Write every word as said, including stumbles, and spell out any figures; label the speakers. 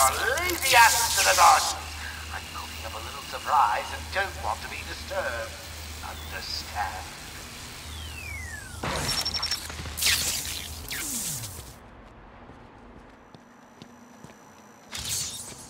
Speaker 1: your lazy asses to the garden. I'm cooking up a little surprise and don't want to be disturbed. Understand?